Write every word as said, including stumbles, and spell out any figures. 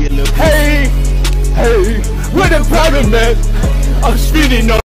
a little. Hey, hey, where the problem at? I'm speeding on.